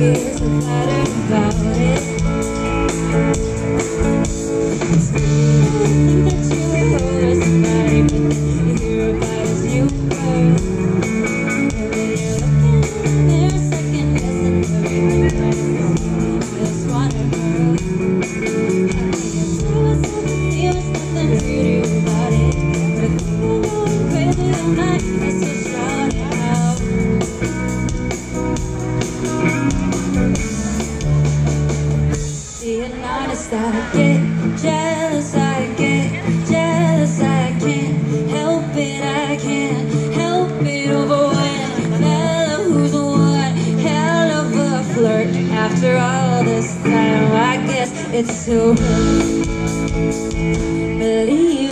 years of fighting about it. It's think that you were somebody, but then you hear about as you were. And then you're looking in the mirror, second guessing everything right now. I just wanna girl. I think there was nothing to do about it. But if you're going crazy tonight, I still shout it out. Being honest, I get jealous, I get jealous, I can't help it, I can't help it over when a fella who's one hell of a flirt. After all this time, I guess it's so believe